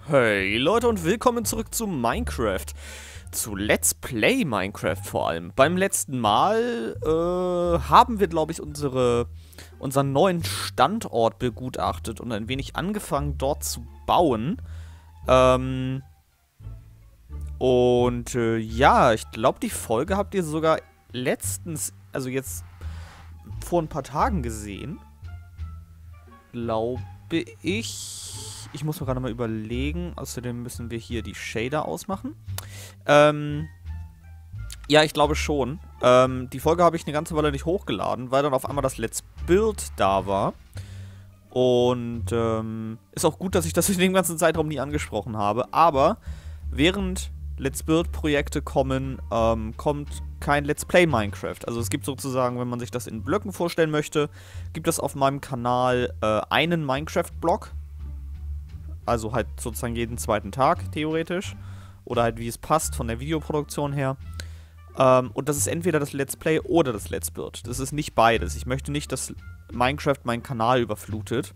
Hey Leute und willkommen zurück zu Minecraft. Zu Let's Play Minecraft vor allem. Beim letzten Mal haben wir, glaube ich, unseren neuen Standort begutachtet und ein wenig angefangen dort zu bauen. Ja, ich glaube, die Folge habt ihr sogar letztens, also jetzt vor ein paar Tagen gesehen. Glaube ich. Ich muss mir gerade mal überlegen. Außerdem müssen wir hier die Shader ausmachen. Ja, ich glaube schon. Die Folge habe ich eine ganze Weile nicht hochgeladen, weil dann auf einmal das Let's Build da war. Und ist auch gut, dass ich das in dem ganzen Zeitraum nie angesprochen habe. Aber während Let's Build-Projekte kommen, kommt kein Let's Play Minecraft. Also es gibt sozusagen, wenn man sich das in Blöcken vorstellen möchte, gibt es auf meinem Kanal einen Minecraft-Blog. Also halt sozusagen jeden zweiten Tag, theoretisch. Oder halt wie es passt von der Videoproduktion her. Und das ist entweder das Let's Play oder das Let's Build. Das ist nicht beides. Ich möchte nicht, dass Minecraft meinen Kanal überflutet.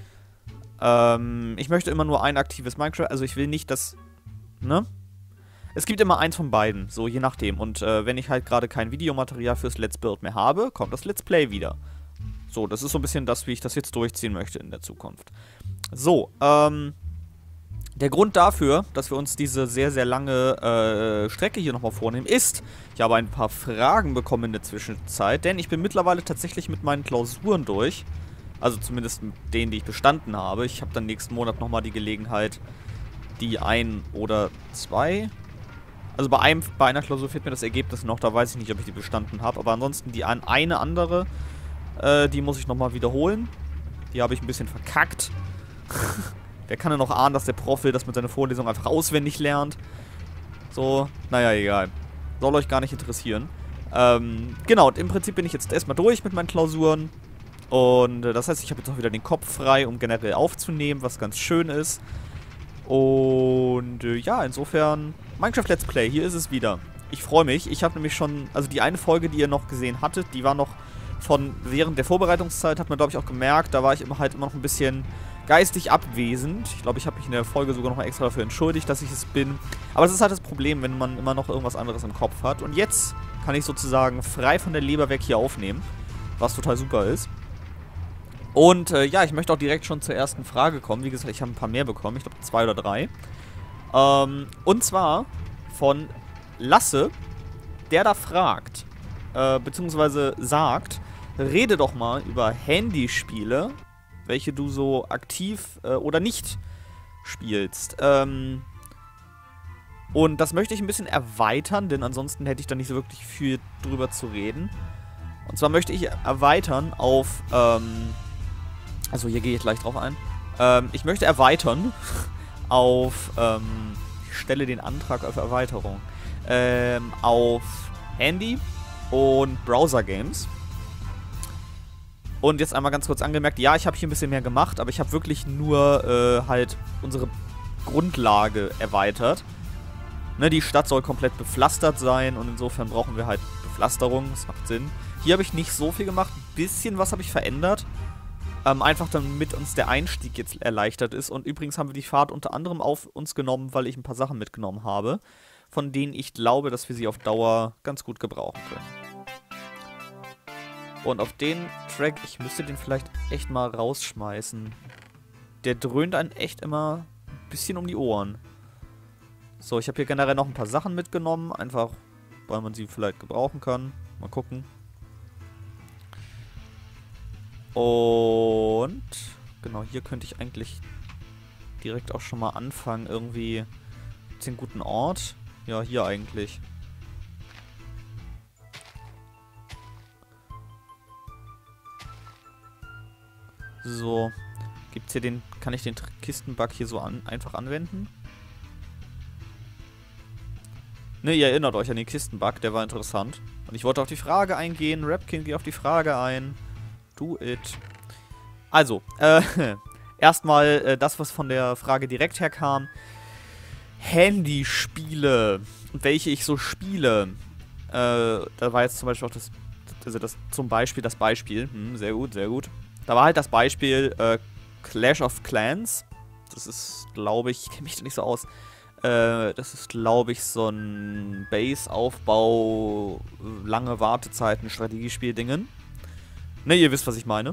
Ich möchte immer nur ein aktives Minecraft. Also ich will nicht, dass... Ne? Es gibt immer eins von beiden, so je nachdem. Und wenn ich halt gerade kein Videomaterial fürs Let's Build mehr habe, kommt das Let's Play wieder. So, das ist so ein bisschen das, wie ich das jetzt durchziehen möchte in der Zukunft. So, der Grund dafür, dass wir uns diese sehr, sehr lange Strecke hier nochmal vornehmen, ist, ich habe ein paar Fragen bekommen in der Zwischenzeit, denn ich bin mittlerweile tatsächlich mit meinen Klausuren durch. Also zumindest mit denen, die ich bestanden habe. Ich habe dann nächsten Monat nochmal die Gelegenheit, die ein oder zwei... Also bei einer Klausur fehlt mir das Ergebnis noch, da weiß ich nicht, ob ich die bestanden habe. Aber ansonsten die eine andere, die muss ich nochmal wiederholen. Die habe ich ein bisschen verkackt. Wer kann denn noch ahnen, dass der Prof will, dass man seine Vorlesung einfach auswendig lernt? So, naja, egal. Soll euch gar nicht interessieren. Genau, im Prinzip bin ich jetzt erstmal durch mit meinen Klausuren. Und das heißt, ich habe jetzt auch wieder den Kopf frei, um generell aufzunehmen, was ganz schön ist. Und ja, insofern Minecraft Let's Play, hier ist es wieder. Ich freue mich. Ich habe nämlich schon, also die eine Folge, die ihr noch gesehen hattet, die war noch von während der Vorbereitungszeit, hat man glaube ich auch gemerkt, da war ich immer noch ein bisschen geistig abwesend. Ich glaube, ich habe mich in der Folge sogar noch mal extra dafür entschuldigt, dass ich es bin. Aber es ist halt das Problem, wenn man immer noch irgendwas anderes im Kopf hat. Und jetzt kann ich sozusagen frei von der Leber weg hier aufnehmen, was total super ist. Und ja, ich möchte auch direkt schon zur ersten Frage kommen. Wie gesagt, ich habe ein paar mehr bekommen. Ich glaube 2 oder 3. Und zwar von Lasse, der da fragt, beziehungsweise sagt, rede doch mal über Handyspiele, welche du so aktiv oder nicht spielst. Und das möchte ich ein bisschen erweitern, denn ansonsten hätte ich da nicht so wirklich viel drüber zu reden. Und zwar möchte ich erweitern auf... Also hier gehe ich gleich drauf ein. Ich möchte erweitern auf, ich stelle den Antrag auf Erweiterung, auf Handy und Browser-Games. Und jetzt einmal ganz kurz angemerkt, ja, ich habe hier ein bisschen mehr gemacht, aber ich habe wirklich nur halt unsere Grundlage erweitert. Ne, die Stadt soll komplett bepflastert sein und insofern brauchen wir halt Bepflasterung, das macht Sinn. Hier habe ich nicht so viel gemacht, ein bisschen was habe ich verändert. Einfach damit uns der Einstieg jetzt erleichtert ist. Und übrigens haben wir die Fahrt unter anderem auf uns genommen, weil ich ein paar Sachen mitgenommen habe, von denen ich glaube, dass wir sie auf Dauer ganz gut gebrauchen können. Und auf den Track, ich müsste den vielleicht echt mal rausschmeißen. Der dröhnt einen echt immer ein bisschen um die Ohren. So, ich habe hier generell noch ein paar Sachen mitgenommen, einfach weil man sie vielleicht gebrauchen kann. Mal gucken. Und genau, hier könnte ich eigentlich direkt auch schon mal anfangen. Irgendwie gibt's hier einen guten Ort. Ja, hier eigentlich. So, gibt's hier den, kann ich den Kistenbug hier so einfach anwenden? Ne, ihr erinnert euch an den Kistenbug, der war interessant. Und ich wollte auf die Frage eingehen. Rapkin geht auf die Frage ein. Do it. Also, erstmal das, was von der Frage direkt herkam. Handyspiele. Und welche ich so spiele. Da war jetzt zum Beispiel auch das Beispiel. Sehr gut, sehr gut. Da war halt das Beispiel Clash of Clans. Das ist, glaube ich kenne mich da nicht so aus. Das ist, glaube ich, so ein Base-Aufbau, lange Wartezeiten, Strategiespiel-Dingen. Ne, ihr wisst, was ich meine.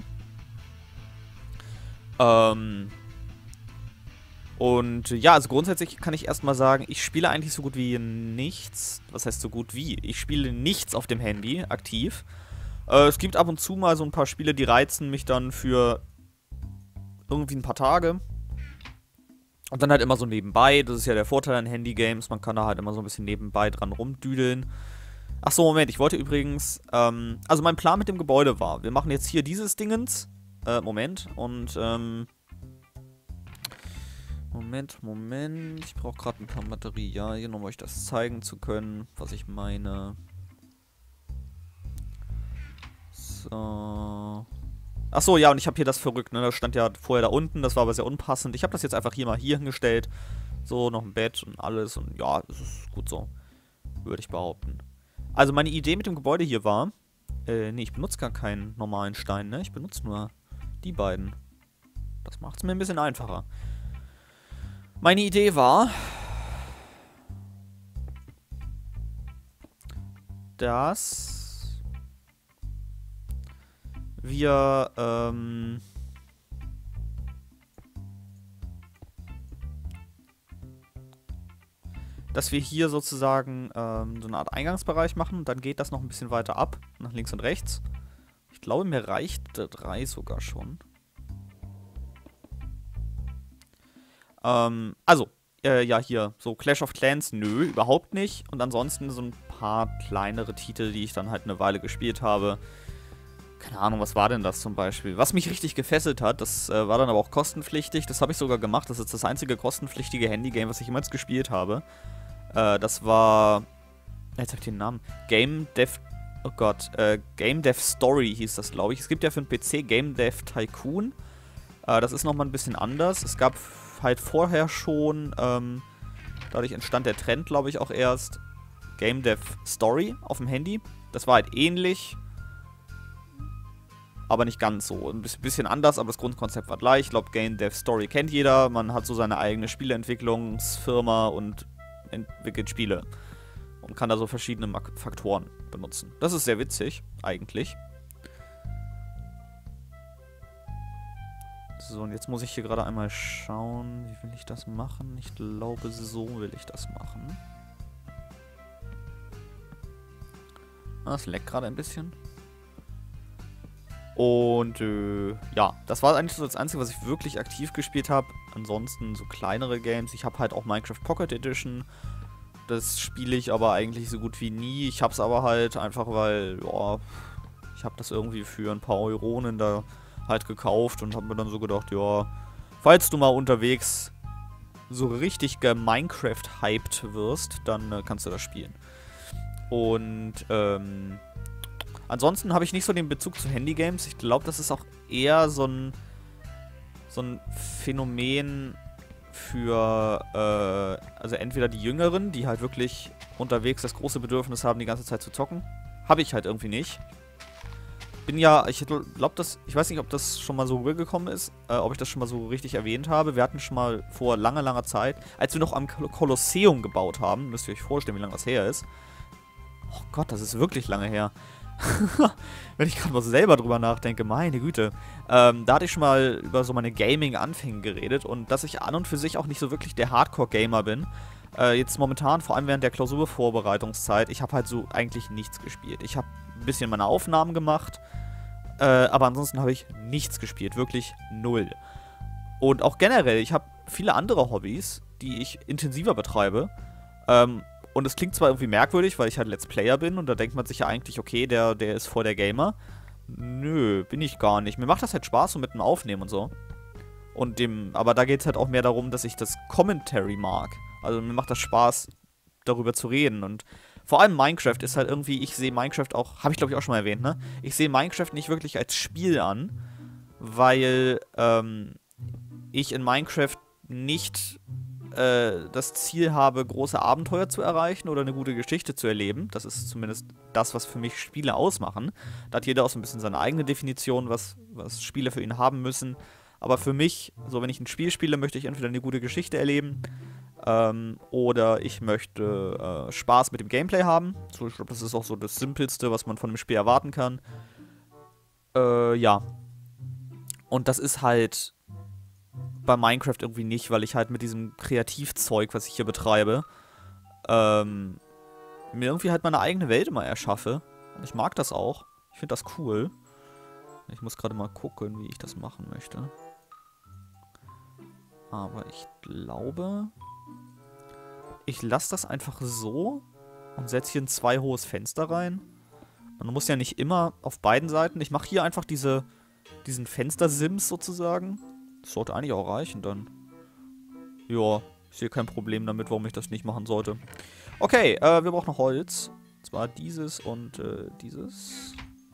Und ja, also grundsätzlich kann ich erstmal sagen, ich spiele eigentlich so gut wie nichts. Was heißt so gut wie? Ich spiele nichts auf dem Handy aktiv. Es gibt ab und zu mal so ein paar Spiele, die reizen mich dann für irgendwie ein paar Tage. Und dann halt immer so nebenbei. Das ist ja der Vorteil an Handy-Games. Man kann da halt immer so ein bisschen nebenbei dran rumdüdeln. Achso, Moment. Ich wollte übrigens... also mein Plan mit dem Gebäude war, wir machen jetzt hier dieses Dingens. Moment. Und, Moment. Ich brauche gerade ein paar Materialien, um euch das zeigen zu können, was ich meine. So... Achso, ja, und ich habe hier das verrückt, ne? Das stand ja vorher da unten, das war aber sehr unpassend. Ich habe das jetzt einfach hier hingestellt. So, noch ein Bett und alles. Und ja, das ist gut so. Würde ich behaupten. Also meine Idee mit dem Gebäude hier war... nee, ich benutze gar keinen normalen Stein, ne? Ich benutze nur die beiden. Das macht es mir ein bisschen einfacher. Meine Idee war... dass... wir, dass wir hier sozusagen so eine Art Eingangsbereich machen. Dann geht das noch ein bisschen weiter ab, nach links und rechts. Ich glaube, mir reicht 3 sogar schon. Also, ja, hier, so Clash of Clans, nö, überhaupt nicht. Und ansonsten so ein paar kleinere Titel, die ich dann halt eine Weile gespielt habe. Keine Ahnung, was war denn das zum Beispiel? Was mich richtig gefesselt hat, das war dann aber auch kostenpflichtig. Das habe ich sogar gemacht. Das ist das einzige kostenpflichtige Handygame, was ich jemals gespielt habe. Das war... Jetzt habe ich den Namen. Game Dev... Oh Gott. Game Dev Story hieß das, glaube ich. Es gibt ja für den PC Game Dev Tycoon. Das ist nochmal ein bisschen anders. Es gab halt vorher schon... dadurch entstand der Trend, glaube ich, auch erst. Game Dev Story auf dem Handy. Das war halt ähnlich... aber nicht ganz so. Ein bisschen anders, aber das Grundkonzept war gleich. Ich glaube, Game Dev Story kennt jeder. Man hat so seine eigene Spieleentwicklungsfirma und entwickelt Spiele. Und kann da so verschiedene Faktoren benutzen. Das ist sehr witzig, eigentlich. So, und jetzt muss ich hier gerade einmal schauen, wie will ich das machen? Ich glaube, so will ich das machen. Das leckt gerade ein bisschen. Und ja, das war eigentlich so das Einzige, was ich wirklich aktiv gespielt habe. Ansonsten so kleinere Games. Ich habe halt auch Minecraft Pocket Edition. Das spiele ich aber eigentlich so gut wie nie. Ich habe es aber halt einfach, weil, ja, ich habe das irgendwie für ein paar Euronen da halt gekauft und habe mir dann so gedacht, ja, falls du mal unterwegs so richtig Minecraft-hyped wirst, dann kannst du das spielen. Und, ansonsten habe ich nicht so den Bezug zu Handygames. Ich glaube, das ist auch eher so ein Phänomen für, also entweder die Jüngeren, die halt wirklich unterwegs das große Bedürfnis haben, die ganze Zeit zu zocken. Habe ich halt irgendwie nicht. Bin ja, ich glaube, ich weiß nicht, ob das schon mal so rübergekommen ist, ob ich das schon mal so richtig erwähnt habe. Wir hatten schon mal vor langer, langer Zeit, als wir noch am Kolosseum gebaut haben, müsst ihr euch vorstellen, wie lange das her ist. Oh Gott, das ist wirklich lange her. Wenn ich gerade mal selber drüber nachdenke, meine Güte. Da hatte ich schon mal über so meine Gaming-Anfänge geredet und dass ich an und für sich auch nicht so wirklich der Hardcore-Gamer bin. Jetzt momentan, vor allem während der Klausurvorbereitungszeit, ich habe halt so eigentlich nichts gespielt. Ich habe ein bisschen meine Aufnahmen gemacht, aber ansonsten habe ich nichts gespielt, wirklich null. Und auch generell, ich habe viele andere Hobbys, die ich intensiver betreibe. Und es klingt zwar irgendwie merkwürdig, weil ich halt Let's Player bin und da denkt man sich ja eigentlich, okay, der ist voll der Gamer. Nö, bin ich gar nicht. Mir macht das halt Spaß so mit dem Aufnehmen und so. Aber da geht es halt auch mehr darum, dass ich das Commentary mag. Also mir macht das Spaß, darüber zu reden. Und vor allem Minecraft ist halt irgendwie, ich sehe Minecraft auch, habe ich glaube ich auch schon mal erwähnt, ne? Ich sehe Minecraft nicht wirklich als Spiel an, weil ich in Minecraft nicht das Ziel habe, große Abenteuer zu erreichen oder eine gute Geschichte zu erleben. Das ist zumindest das, was für mich Spiele ausmachen. Da hat jeder auch so ein bisschen seine eigene Definition, was Spiele für ihn haben müssen. Aber für mich, so wenn ich ein Spiel spiele, möchte ich entweder eine gute Geschichte erleben, oder ich möchte Spaß mit dem Gameplay haben. So, ich glaube, das ist auch so das Simpelste, was man von dem Spiel erwarten kann. Ja. Und das ist halt bei Minecraft irgendwie nicht, weil ich halt mit diesem Kreativzeug, was ich hier betreibe, mir irgendwie halt meine eigene Welt immer erschaffe. Und ich mag das auch. Ich finde das cool. Ich muss gerade mal gucken, wie ich das machen möchte. Aber ich glaube, ich lasse das einfach so und setze hier ein 2 hohes Fenster rein. Man muss ja nicht immer auf beiden Seiten. Ich mache hier einfach diesen Fenstersims sozusagen. Das sollte eigentlich auch reichen dann. Ja, ich sehe kein Problem damit, warum ich das nicht machen sollte. Okay, wir brauchen noch Holz. Und zwar dieses und dieses.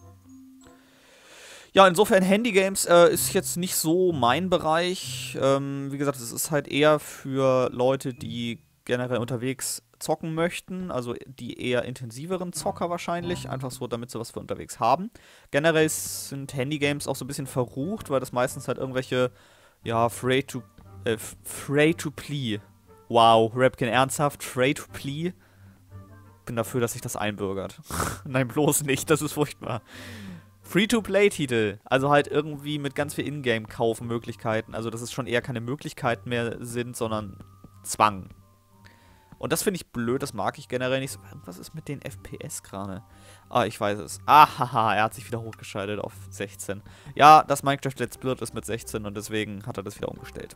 Ja, insofern Handygames ist jetzt nicht so mein Bereich. Wie gesagt, es ist halt eher für Leute, die generell unterwegs zocken möchten. Also die eher intensiveren Zocker wahrscheinlich. Einfach so, damit sie was für unterwegs haben. Generell sind Handygames auch so ein bisschen verrucht, weil das meistens halt irgendwelche, ja, Free-to-Play. Wow, Rapkin, ernsthaft? Free-to-Play? Bin dafür, dass sich das einbürgert. Nein, bloß nicht, das ist furchtbar. Free-to-Play-Titel, also halt irgendwie mit ganz viel Ingame-Kaufmöglichkeiten, also dass es schon eher keine Möglichkeiten mehr sind, sondern Zwang. Und das finde ich blöd, das mag ich generell nicht so. Was ist mit den FPS gerade? Ah, ich weiß es. Ahaha, er hat sich wieder hochgeschaltet auf 16. Ja, das Minecraft Let's Play ist mit 16 und deswegen hat er das wieder umgestellt.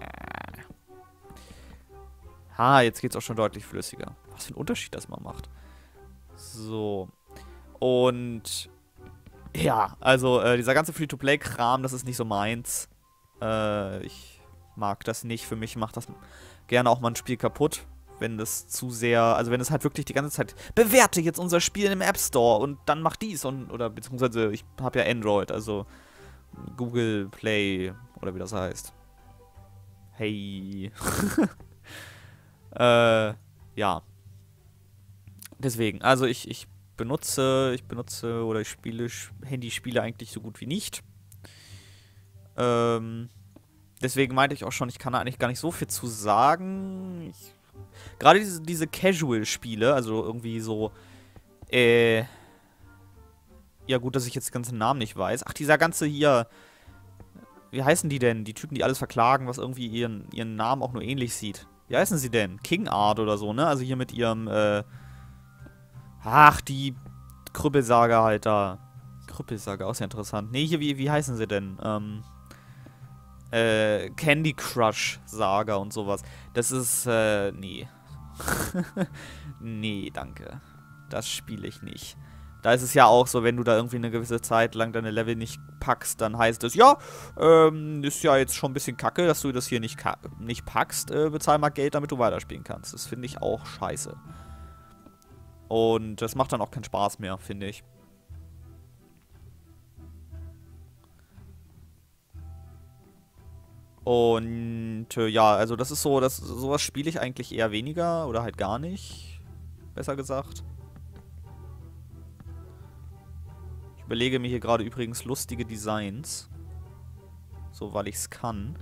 Ha, jetzt geht's auch schon deutlich flüssiger. Was für ein Unterschied das mal macht. So. Und ja, also dieser ganze Free-to-Play-Kram, das ist nicht so meins. Ich mag das nicht. Für mich macht das gerne auch mal ein Spiel kaputt, wenn das zu sehr, also wenn es halt wirklich die ganze Zeit bewerte jetzt unser Spiel im App Store und dann mach dies und, oder beziehungsweise ich habe ja Android, also Google Play oder wie das heißt. Hey. Ja. Deswegen, also ich benutze oder ich spiele Handyspiele eigentlich so gut wie nicht. Deswegen meinte ich auch schon, ich kann da eigentlich gar nicht so viel zu sagen. Gerade diese Casual-Spiele, also irgendwie so, ja gut, dass ich jetzt den ganzen Namen nicht weiß. Ach, dieser ganze hier, wie heißen die denn? Die Typen, die alles verklagen, was irgendwie ihren Namen auch nur ähnlich sieht. Wie heißen sie denn? King Art oder so, ne? Also hier mit ihrem, ach, die Krüppelsaga halt da. Krüppelsaga, auch sehr interessant. Nee, hier, wie heißen sie denn? Candy Crush Saga und sowas. Das ist, nee. Nee, danke. Das spiele ich nicht. Da ist es ja auch so, wenn du da irgendwie eine gewisse Zeit lang deine Level nicht packst, dann heißt es, ja, ist ja jetzt schon ein bisschen kacke, dass du das hier nicht packst. Bezahl mal Geld, damit du weiterspielen kannst. Das finde ich auch scheiße. Und das macht dann auch keinen Spaß mehr, finde ich. Und ja, also das ist so, sowas spiele ich eigentlich eher weniger oder halt gar nicht, besser gesagt. Ich überlege mir hier gerade übrigens lustige Designs. So, weil ich es kann.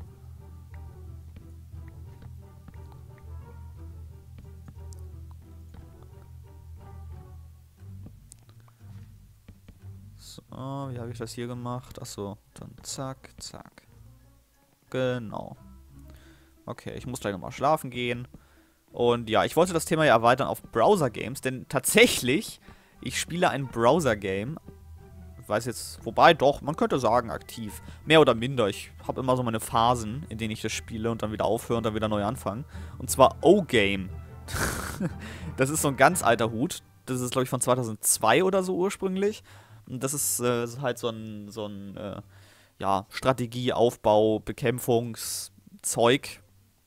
So, wie habe ich das hier gemacht? Achso, dann zack, zack. Genau. Okay, ich muss gleich nochmal schlafen gehen. Und ja, ich wollte das Thema ja erweitern auf Browser-Games, denn tatsächlich, ich spiele ein Browser-Game. Ich weiß jetzt, wobei doch, man könnte sagen aktiv. Mehr oder minder. Ich habe immer so meine Phasen, in denen ich das spiele und dann wieder aufhöre und dann wieder neu anfangen. Und zwar O-Game. Das ist so ein ganz alter Hut. Das ist, glaube ich, von 2002 oder so ursprünglich. Und das ist halt so ein ja, Strategie, Aufbau, Bekämpfungszeug.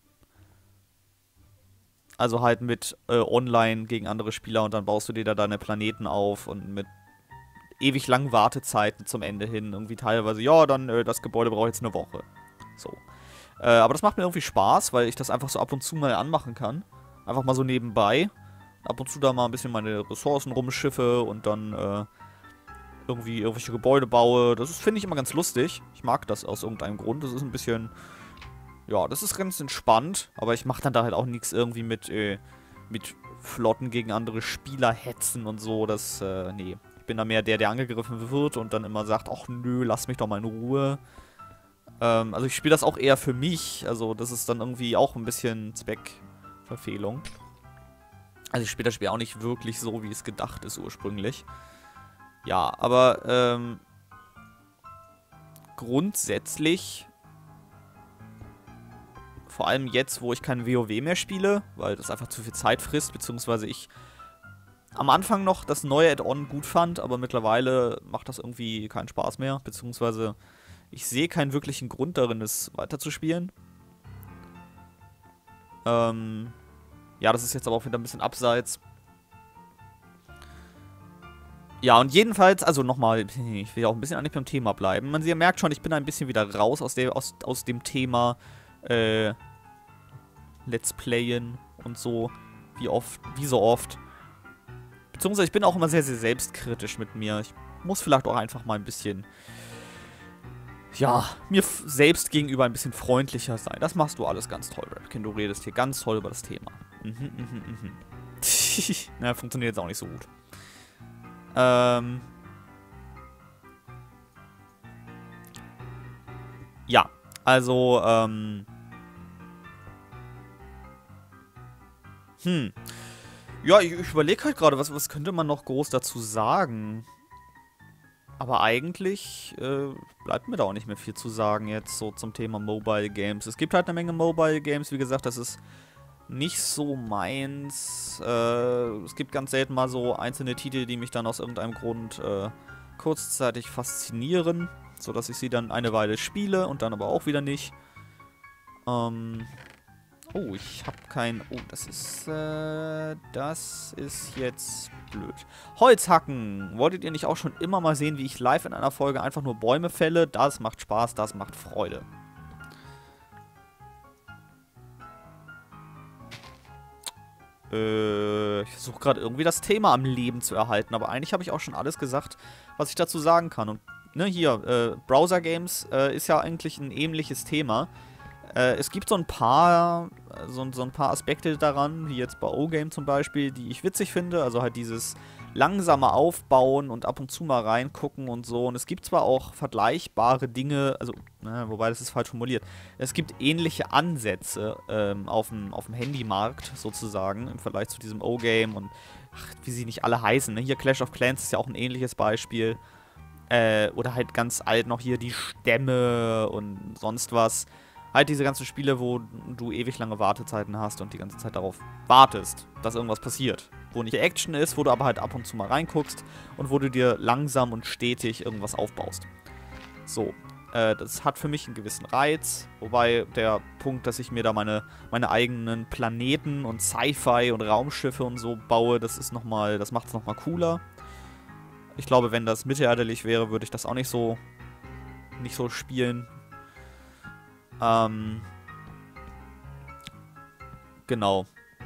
Also halt mit online gegen andere Spieler und dann baust du dir da deine Planeten auf und mit ewig langen Wartezeiten zum Ende hin. Irgendwie teilweise, ja, dann das Gebäude braucht jetzt eine Woche. So. Aber das macht mir irgendwie Spaß, weil ich das einfach so ab und zu mal anmachen kann. Einfach mal so nebenbei. Ab und zu da mal ein bisschen meine Ressourcen rumschiffe und dann irgendwie irgendwelche Gebäude baue. Das finde ich immer ganz lustig. Ich mag das aus irgendeinem Grund. Das ist ein bisschen, ja, das ist ganz entspannt. Aber ich mache dann da halt auch nichts irgendwie mit Flotten gegen andere Spieler hetzen und so. Das, nee. Ich bin da mehr der angegriffen wird und dann immer sagt, ach nö, lass mich doch mal in Ruhe. Also ich spiele das auch eher für mich. Also das ist dann irgendwie auch ein bisschen Zweckverfehlung. Also ich spiele das Spiel auch nicht wirklich so, wie es gedacht ist ursprünglich. Ja, aber grundsätzlich, vor allem jetzt, wo ich kein WoW mehr spiele, weil das einfach zu viel Zeit frisst, beziehungsweise ich am Anfang noch das neue Add-on gut fand, aber mittlerweile macht das irgendwie keinen Spaß mehr, beziehungsweise ich sehe keinen wirklichen Grund darin, es weiterzuspielen. Ja, das ist jetzt aber auch wieder ein bisschen abseits. Ja, und jedenfalls, also nochmal, ich will ja auch ein bisschen eigentlich beim Thema bleiben. Ihr merkt schon, ich bin ein bisschen wieder raus aus dem Thema Let's Playen und so, wie so oft. Beziehungsweise ich bin auch immer sehr, sehr selbstkritisch mit mir. Ich muss vielleicht auch einfach mal ein bisschen, ja, mir selbst gegenüber ein bisschen freundlicher sein. Das machst du alles ganz toll, Rapkin. Du redest hier ganz toll über das Thema. Na, funktioniert jetzt auch nicht so gut. Ja, also, ja, ich überlege halt gerade, was könnte man noch groß dazu sagen? Aber eigentlich bleibt mir da auch nicht mehr viel zu sagen jetzt so zum Thema Mobile Games. Es gibt halt eine Menge Mobile Games, wie gesagt, das ist nicht so meins. Es gibt ganz selten mal so einzelne Titel, die mich dann aus irgendeinem Grund kurzzeitig faszinieren, sodass ich sie dann eine Weile spiele und dann aber auch wieder nicht. Oh, ich habe kein... Oh, das ist jetzt blöd. Holzhacken. Wolltet ihr nicht auch schon immer mal sehen, wie ich live in einer Folge einfach nur Bäume fälle? Das macht Spaß, das macht Freude. Ich versuche gerade irgendwie das Thema am Leben zu erhalten, aber eigentlich habe ich auch schon alles gesagt, was ich dazu sagen kann. Und ne, hier, Browser Games ist ja eigentlich ein ähnliches Thema. Es gibt so ein paar Aspekte daran, wie jetzt bei O-Game zum Beispiel, die ich witzig finde. Also halt dieses langsame Aufbauen und ab und zu mal reingucken und so. Und es gibt zwar auch vergleichbare Dinge, also, wobei das ist falsch formuliert. Es gibt ähnliche Ansätze auf dem Handymarkt sozusagen im Vergleich zu diesem O-Game und wie sie nicht alle heißen. Ne? Hier Clash of Clans ist ja auch ein ähnliches Beispiel. Oder halt ganz alt noch hier die Stämme und sonst was. Halt diese ganzen Spiele, wo du ewig lange Wartezeiten hast und die ganze Zeit darauf wartest, dass irgendwas passiert. Wo nicht Action ist, wo du aber halt ab und zu mal reinguckst und wo du dir langsam und stetig irgendwas aufbaust. So, das hat für mich einen gewissen Reiz, wobei der Punkt, dass ich mir da meine eigenen Planeten und Sci-Fi und Raumschiffe und so baue, das macht es nochmal cooler. Ich glaube, wenn das mittelalterlich wäre, würde ich das auch nicht so spielen. Genau.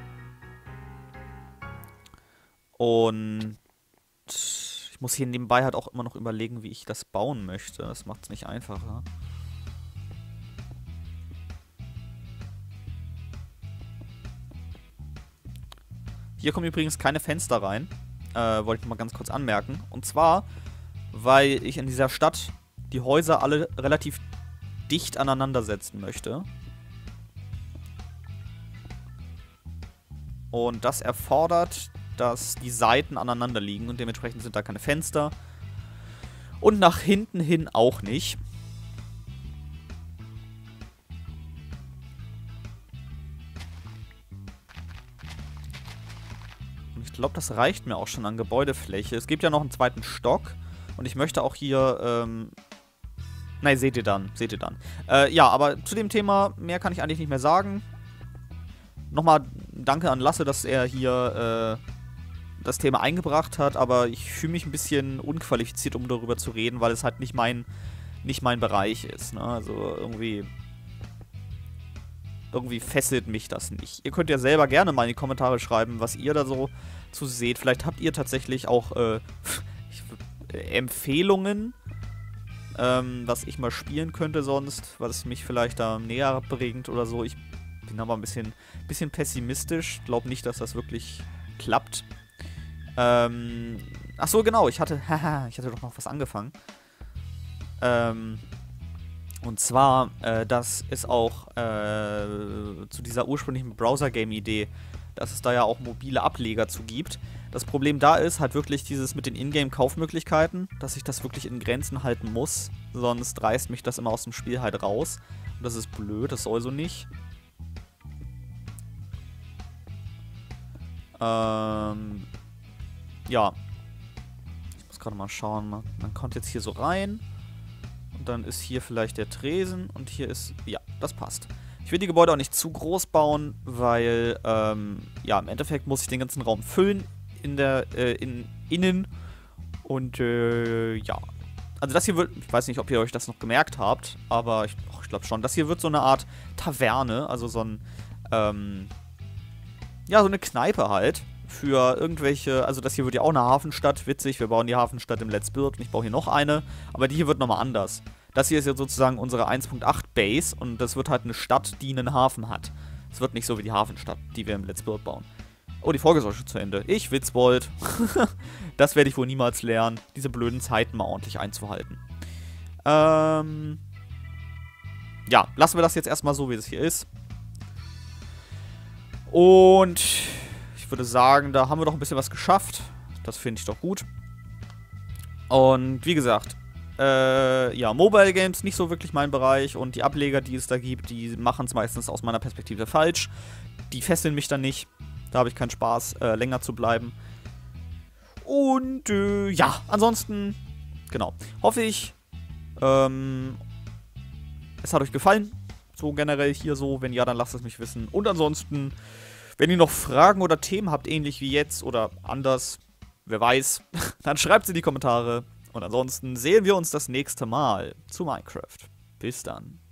Und ich muss hier nebenbei halt auch immer noch überlegen, wie ich das bauen möchte. Das macht es nicht einfacher. Hier kommen übrigens keine Fenster rein. Wollte ich mal ganz kurz anmerken. Und zwar, weil ich in dieser Stadt die Häuser alle relativ dicht aneinander setzen möchte. Und das erfordert, dass die Seiten aneinander liegen und dementsprechend sind da keine Fenster. Und nach hinten hin auch nicht. Und ich glaube, das reicht mir auch schon an Gebäudefläche. Es gibt ja noch einen zweiten Stock. Und ich möchte auch hier... Nein, seht ihr dann. Ja, aber zu dem Thema mehr kann ich eigentlich nicht mehr sagen. Nochmal danke an Lasse, dass er hier das Thema eingebracht hat, aber ich fühle mich ein bisschen unqualifiziert, um darüber zu reden, weil es halt nicht mein Bereich ist. Ne? Also irgendwie fesselt mich das nicht. Ihr könnt ja selber gerne mal in die Kommentare schreiben, was ihr da so zu seht. Vielleicht habt ihr tatsächlich auch Empfehlungen, was ich mal spielen könnte sonst, was mich vielleicht da näher bringt oder so. Ich bin aber ein bisschen pessimistisch. Glaube nicht, dass das wirklich klappt. Ach so, genau. Ich hatte doch noch was angefangen. Und zwar, dass es auch zu dieser ursprünglichen Browser-Game-Idee, dass es da ja auch mobile Ableger zu gibt. Das Problem da ist halt wirklich dieses mit den Ingame-Kaufmöglichkeiten, dass ich das wirklich in Grenzen halten muss. Sonst reißt mich das immer aus dem Spiel halt raus. Und das ist blöd, das soll so nicht. Ja. Ich muss gerade mal schauen. Man kommt jetzt hier so rein. Und dann ist hier vielleicht der Tresen. Und hier ist... Ja, das passt. Ich will die Gebäude auch nicht zu groß bauen, weil, ja, im Endeffekt muss ich den ganzen Raum füllen innen. Und, ja. Also das hier wird... Ich weiß nicht, ob ihr euch das noch gemerkt habt, aber ich glaube schon. Das hier wird so eine Art Taverne, also so ein, ja, so eine Kneipe halt. Für irgendwelche, also das hier wird ja auch eine Hafenstadt, witzig, wir bauen die Hafenstadt im Let's Build und ich baue hier noch eine, aber die hier wird nochmal anders. Das hier ist jetzt sozusagen unsere 1.8 Base und das wird halt eine Stadt, die einen Hafen hat. Es wird nicht so wie die Hafenstadt, die wir im Let's Build bauen. Oh, die Folge ist auch schon zu Ende. Ich Witzbold. Das werde ich wohl niemals lernen, diese blöden Zeiten mal ordentlich einzuhalten. Ja, lassen wir das jetzt erstmal so, wie es hier ist. Und ich würde sagen, da haben wir doch ein bisschen was geschafft. Das finde ich doch gut. Und wie gesagt, ja, Mobile Games nicht so wirklich mein Bereich. Und die Ableger, die es da gibt, die machen es meistens aus meiner Perspektive falsch. Die fesseln mich dann nicht. Da habe ich keinen Spaß, länger zu bleiben. Und ja, ansonsten, genau, hoffe ich, es hat euch gefallen. So generell hier so. Wenn ja, dann lasst es mich wissen. Und ansonsten... Wenn ihr noch Fragen oder Themen habt, ähnlich wie jetzt oder anders, wer weiß, dann schreibt sie in die Kommentare. Und ansonsten sehen wir uns das nächste Mal zu Minecraft. Bis dann.